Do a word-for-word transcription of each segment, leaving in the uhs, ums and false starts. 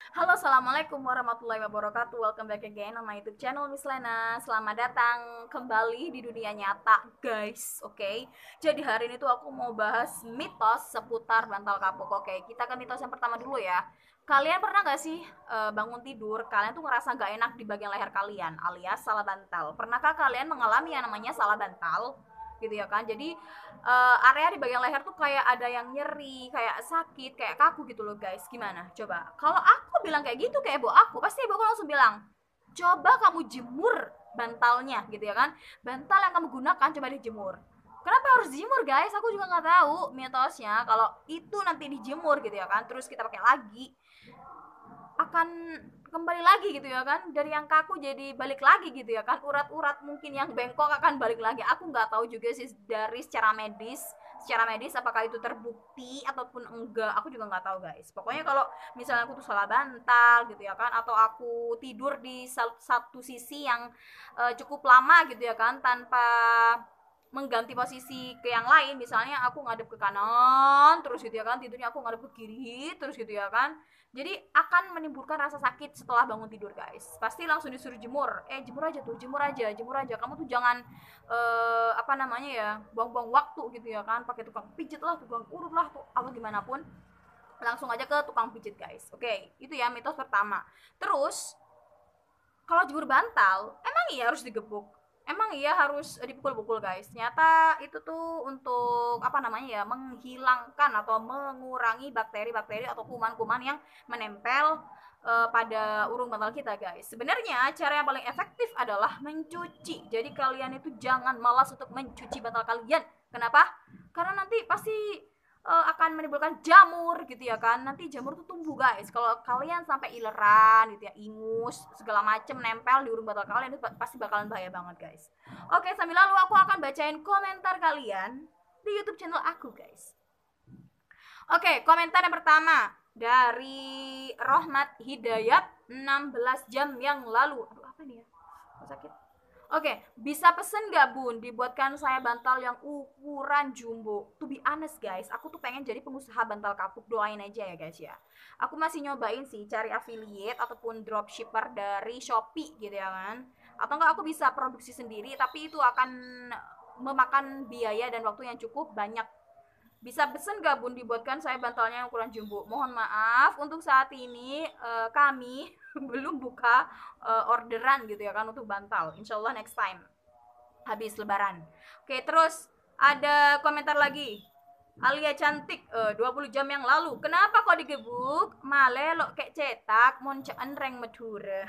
Halo, assalamualaikum warahmatullahi wabarakatuh. Welcome back again on my YouTube channel Miss Lena. Selamat datang kembali di dunia nyata, guys. Oke, okay? Jadi hari ini tuh aku mau bahas mitos seputar bantal kapuk. Oke, okay? Kita ke mitos yang pertama dulu ya. Kalian pernah gak sih uh, bangun tidur, kalian tuh ngerasa gak enak di bagian leher kalian, alias salah bantal? Pernahkah kalian mengalami yang namanya salah bantal? Gitu ya kan, jadi uh, area di bagian leher tuh kayak ada yang nyeri, kayak sakit, kayak kaku gitu loh guys. Gimana coba kalau aku bilang kayak gitu kayak ibu aku, pasti ibu aku langsung bilang, coba kamu jemur bantalnya gitu ya kan, bantal yang kamu gunakan coba dijemur. Kenapa harus dijemur guys? Aku juga nggak tahu mitosnya kalau itu nanti dijemur gitu ya kan, terus kita pakai lagi akan kembali lagi gitu ya kan, dari yang kaku jadi balik lagi gitu ya kan, urat-urat mungkin yang bengkok akan balik lagi. Aku nggak tahu juga sih dari secara medis secara medis apakah itu terbukti ataupun enggak, aku juga nggak tahu guys. Pokoknya kalau misalnya aku tuh salah bantal gitu ya kan, atau aku tidur di satu sisi yang uh, cukup lama gitu ya kan, tanpa mengganti posisi ke yang lain, misalnya aku ngadep ke kanan terus gitu ya kan, tidurnya aku ngadep ke kiri terus gitu ya kan, jadi akan menimbulkan rasa sakit setelah bangun tidur guys. Pasti langsung disuruh jemur, eh jemur aja tuh, jemur aja, jemur aja, kamu tuh jangan uh, apa namanya ya, buang-buang waktu gitu ya kan, pakai tukang pijit lah, tukang urut lah, tuh apa gimana pun, langsung aja ke tukang pijit guys. Oke, itu ya mitos pertama. Terus kalau jemur bantal, emang iya harus digebuk? Emang iya harus dipukul-pukul guys? Ternyata itu tuh untuk apa namanya ya, menghilangkan atau mengurangi bakteri-bakteri atau kuman-kuman yang menempel uh, pada urung bantal kita guys. Sebenarnya cara yang paling efektif adalah mencuci. Jadi kalian itu jangan malas untuk mencuci bantal kalian. Kenapa? Karena nanti pasti uh, akan menimbulkan jamur gitu ya kan. Nanti jamur tuh tumbuh guys. Kalau kalian sampai ileran gitu ya, ingus segala macem nempel di urung batal kalian, itu pasti bakalan bahaya banget guys. Oke, sambil lalu aku akan bacain komentar kalian di YouTube channel aku guys. Oke, komentar yang pertama dari Rohmat Hidayat, enam belas jam yang lalu. Aduh, apa nih ya? Sakit. Oke, bisa pesen gak bun dibuatkan saya bantal yang ukuran jumbo? To be honest guys, aku tuh pengen jadi pengusaha bantal kapuk, doain aja ya guys ya. Aku masih nyobain sih cari affiliate ataupun dropshipper dari Shopee gitu ya kan. Atau enggak aku bisa produksi sendiri, tapi itu akan memakan biaya dan waktu yang cukup banyak. Bisa pesen gak bun dibuatkan saya bantalnya yang ukuran jumbo? Mohon maaf, untuk saat ini uh, kami belum buka uh, orderan gitu ya kan untuk bantal. Insya Allah next time habis lebaran. Oke, terus ada komentar lagi. Alia cantik, uh, dua puluh jam yang lalu. Kenapa kok digebuk? Male lo kayak cetak, mon reng Madura.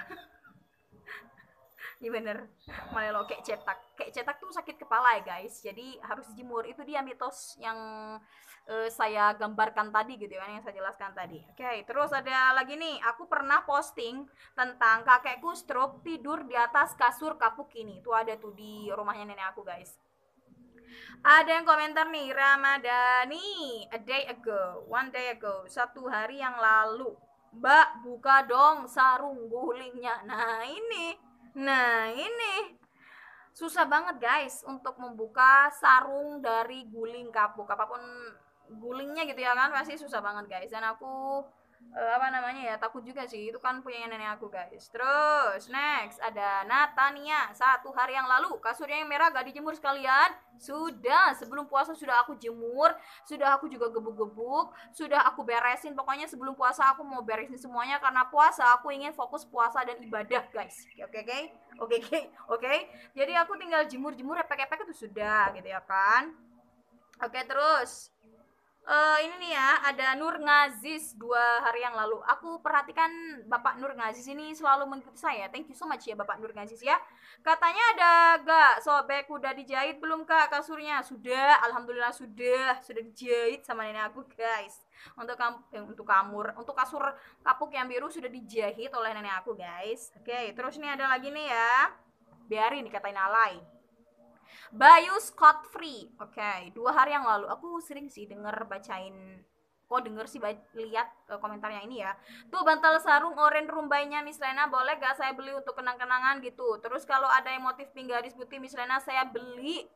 Iya bener, malelo kayak cetak. Kayak cetak tuh sakit kepala ya guys. Jadi harus dijemur. Itu dia mitos yang uh, saya gambarkan tadi gitu ya, yang saya jelaskan tadi. Oke, okay, terus ada lagi nih. Aku pernah posting tentang kakekku stroke tidur di atas kasur kapuk ini. Itu ada tuh di rumahnya nenek aku guys. Ada yang komentar nih, Ramadhani, a day ago, one day ago, satu hari yang lalu. Mbak, buka dong sarung gulingnya. Nah ini, nah ini susah banget guys untuk membuka sarung dari guling kapuk, apapun gulingnya gitu ya kan, pasti susah banget guys. Dan aku uh, apa namanya ya, takut juga sih, itu kan punya nenek aku guys. Terus next ada Natania, satu hari yang lalu kasurnya yang merah gak dijemur sekalian. Sudah, sebelum puasa sudah aku jemur, sudah aku juga gebuk-gebuk, sudah aku beresin. Pokoknya sebelum puasa aku mau beresin semuanya, karena puasa aku ingin fokus puasa dan ibadah guys. Oke oke oke oke oke. Jadi aku tinggal jemur-jemur, epek-epek itu sudah gitu ya kan. Oke, terus uh, ini nih ya, ada Nur Ngazis dua hari yang lalu. Aku perhatikan Bapak Nur Ngazis ini selalu mengikuti saya. Thank you so much ya Bapak Nur Ngazis ya. Katanya ada gak sobek, udah dijahit belum kak kasurnya? Sudah, alhamdulillah sudah, sudah dijahit sama nenek aku guys. Untuk kamu, eh, untuk kamur, untuk kasur kapuk yang biru sudah dijahit oleh nenek aku guys. Oke, terus ini ada lagi nih ya. Biarin dikatain alay. Bayu Scott Free. Oke, okay. Dua hari yang lalu aku sering sih denger bacain, kok denger sih lihat uh, komentarnya ini ya. Tuh bantal sarung orange rumbainya Miss Lena, boleh gak saya beli untuk kenang-kenangan gitu. Terus kalau ada yang motif pink garis putih Miss Lena saya beli.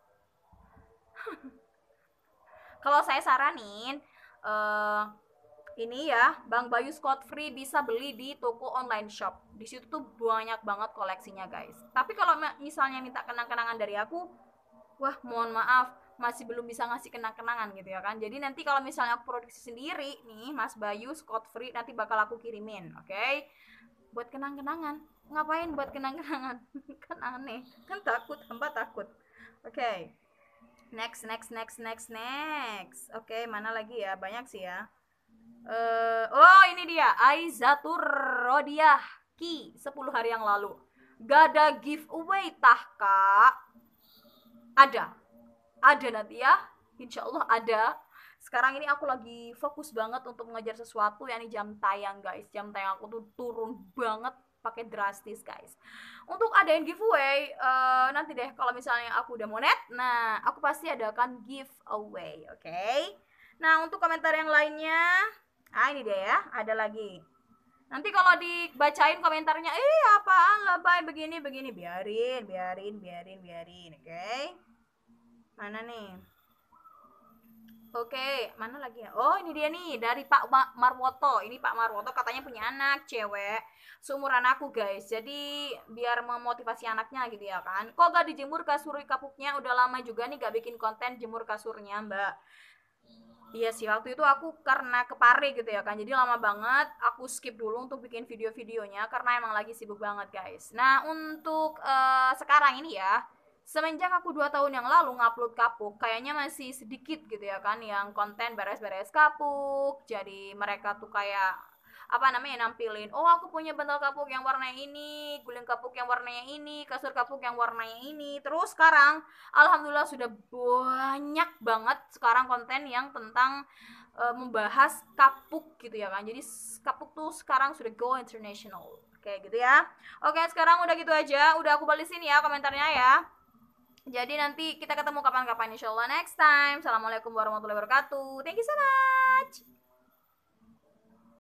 Kalau saya saranin uh, ini ya, Bang Bayu Scott Free bisa beli di toko online shop. Di situ tuh banyak banget koleksinya guys. Tapi kalau misalnya minta kenang-kenangan dari aku, wah mohon maaf, masih belum bisa ngasih kenang-kenangan gitu ya kan. Jadi nanti kalau misalnya aku produksi sendiri nih, Mas Bayu Scott Free nanti bakal aku kirimin, oke? Okay? Buat kenang-kenangan. Ngapain buat kenang-kenangan? Kan aneh, kan takut, hamba takut. Oke. Okay. Next, next, next, next, next. Oke, okay, mana lagi ya? Banyak sih ya. Uh, oh ini dia Aizatur Rodiah Ki sepuluh hari yang lalu. Gak ada giveaway tah kak? Ada, ada nanti ya, insya Allah ada. Sekarang ini aku lagi fokus banget untuk mengejar sesuatu, yakni jam tayang guys. Jam tayang aku tuh turun banget, pakai drastis guys. Untuk adain giveaway uh, nanti deh kalau misalnya aku udah monet, nah aku pasti adakan giveaway, oke? Okay? Nah untuk komentar yang lainnya, ah ini deh ya, ada lagi. Nanti kalau dibacain komentarnya, eh apaan lebay begini begini, biarin, biarin, biarin, biarin, oke? Okay? Mana nih? Oke, mana lagi ya? Oh, ini dia nih dari Pak Marwoto. Ini Pak Marwoto katanya punya anak cewek seumuran aku, guys. Jadi biar memotivasi anaknya gitu ya kan. Kok gak dijemur kasur kapuknya? Udah lama juga nih gak bikin konten jemur kasurnya, Mbak. Iya sih, waktu itu aku karena kepare gitu ya kan. Jadi lama banget aku skip dulu untuk bikin video-videonya karena emang lagi sibuk banget, guys. Nah, untuk uh, sekarang ini ya, semenjak aku dua tahun yang lalu ngupload kapuk, kayaknya masih sedikit gitu ya kan yang konten beres-beres kapuk. Jadi mereka tuh kayak apa namanya nampilin, oh aku punya bantal kapuk yang warnanya ini, guling kapuk yang warnanya ini, kasur kapuk yang warnanya ini. Terus sekarang alhamdulillah sudah banyak banget sekarang konten yang tentang uh, membahas kapuk gitu ya kan. Jadi kapuk tuh sekarang sudah go international kayak gitu ya. Oke, sekarang udah gitu aja, udah aku balisin ya komentarnya ya. Jadi nanti kita ketemu kapan-kapan, insya Allah next time. Assalamualaikum warahmatullahi wabarakatuh. Thank you so much.